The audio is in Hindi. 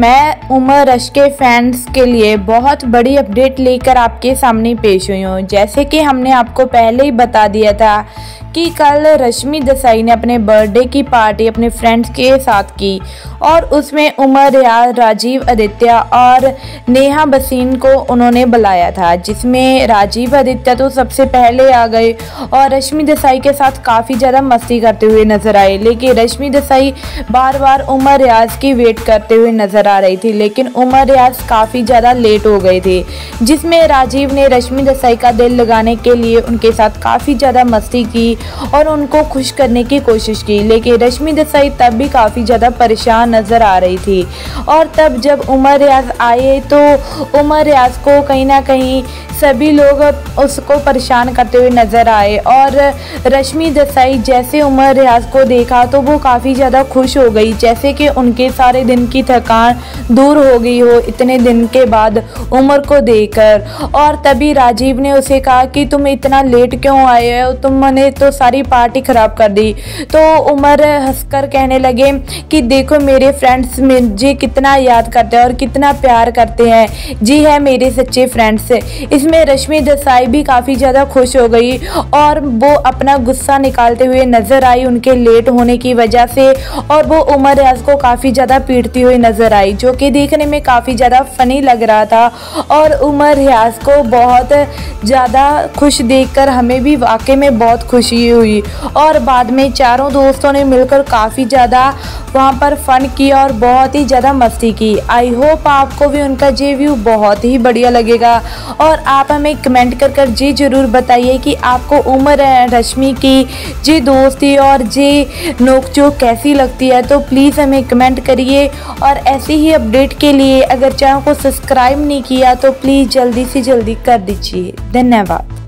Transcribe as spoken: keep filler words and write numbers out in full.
मैं उमर रश के फैंस के लिए बहुत बड़ी अपडेट लेकर आपके सामने पेश हुई हूँ। जैसे कि हमने आपको पहले ही बता दिया था कि कल रश्मि देसाई ने अपने बर्थडे की पार्टी अपने फ्रेंड्स के साथ की और उसमें उमर रियाज, राजीव आदित्य और नेहा भसीन को उन्होंने बुलाया था, जिसमें राजीव आदित्य तो सबसे पहले आ गए और रश्मि देसाई के साथ काफ़ी ज़्यादा मस्ती करते हुए नजर आए। लेकिन रश्मि देसाई बार बार उमर रियाज की वेट करते हुए नजर आ रही थी, लेकिन उमर रियाज काफ़ी ज़्यादा लेट हो गए थे, जिसमें राजीव ने रश्मि देसाई का दिल लगाने के लिए उनके साथ काफ़ी ज़्यादा मस्ती की और उनको खुश करने की कोशिश की। लेकिन रश्मि देसाई तब भी काफ़ी ज़्यादा परेशान नज़र आ रही थी और तब जब उमर रियाज आए तो उमर रियाज को कहीं ना कहीं सभी लोग उसको परेशान करते हुए नज़र आए और रश्मि देसाई जैसे उमर रियाज को देखा तो वो काफ़ी ज़्यादा खुश हो गई, जैसे कि उनके सारे दिन की थकान दूर हो गई हो इतने दिन के बाद उमर को देखकर। और तभी राजीव ने उसे कहा कि तुम इतना लेट क्यों आए हो, तुमने तो सारी पार्टी ख़राब कर दी। तो उमर हंसकर कहने लगे कि देखो मेरे फ्रेंड्स मुझे कितना याद करते हैं और कितना प्यार करते हैं, जी है मेरे सच्चे फ्रेंड्स। इसमें रश्मि देसाई भी काफ़ी ज़्यादा खुश हो गई और वो अपना गुस्सा निकालते हुए नज़र आई उनके लेट होने की वजह से, और वो उमर रियाज को काफ़ी ज़्यादा पीटती हुई नज़र आई, जो कि देखने में काफ़ी ज़्यादा फ़नी लग रहा था। और उमर रियाज को बहुत ज़्यादा खुश देखकर हमें भी वाकई में बहुत खुशी हुई और बाद में चारों दोस्तों ने मिलकर काफ़ी ज़्यादा वहाँ पर फ़न किया और बहुत ही ज़्यादा मस्ती की। आई होप आपको भी उनका ये व्यू बहुत ही बढ़िया लगेगा और आप हमें कमेंट कर कर जी ज़रूर बताइए कि आपको उमर रश्मि की जी दोस्ती और जी नोकझोंक कैसी लगती है। तो प्लीज़ हमें कमेंट करिए और ऐसी ही अपडेट के लिए अगर चैनल को सब्सक्राइब नहीं किया तो प्लीज़ जल्दी से जल्दी कर दीजिए। धन्यवाद।